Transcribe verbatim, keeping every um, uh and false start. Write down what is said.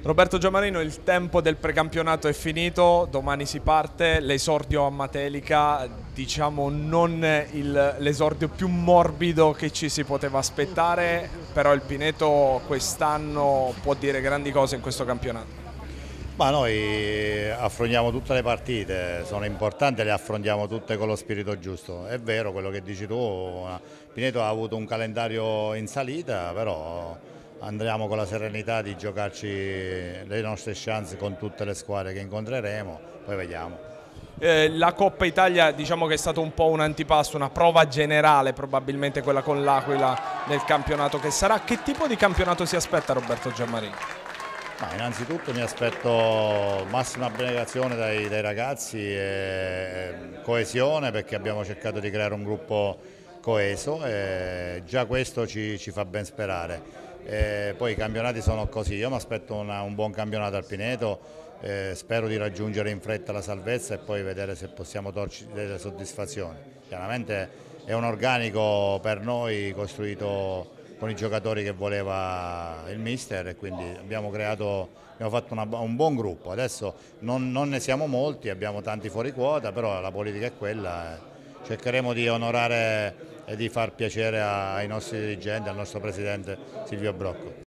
Roberto Giammarino, il tempo del precampionato è finito, domani si parte, l'esordio a Matelica, diciamo non l'esordio più morbido che ci si poteva aspettare, però il Pineto quest'anno può dire grandi cose in questo campionato. Ma noi affrontiamo tutte le partite, sono importanti, le affrontiamo tutte con lo spirito giusto. È vero quello che dici tu, Pineto ha avuto un calendario in salita, però andremo con la serenità di giocarci le nostre chance con tutte le squadre che incontreremo, poi vediamo. Eh, la Coppa Italia diciamo che è stato un po' un antipasto, una prova generale probabilmente quella con l'Aquila nel campionato che sarà. Che tipo di campionato si aspetta Roberto Giammarino? Ma innanzitutto mi aspetto massima abnegazione dai, dai ragazzi e coesione, perché abbiamo cercato di creare un gruppo coeso e già questo ci, ci fa ben sperare. E poi i campionati sono così, io mi aspetto una, un buon campionato al Pineto, eh, spero di raggiungere in fretta la salvezza e poi vedere se possiamo torci delle soddisfazioni. Chiaramente è un organico per noi costruito con i giocatori che voleva il mister e quindi abbiamo creato, abbiamo fatto una, un buon gruppo. Adesso non, non ne siamo molti, abbiamo tanti fuori quota, però la politica è quella. Eh. Cercheremo di onorare e di far piacere ai nostri dirigenti, al nostro presidente Silvio Brocco.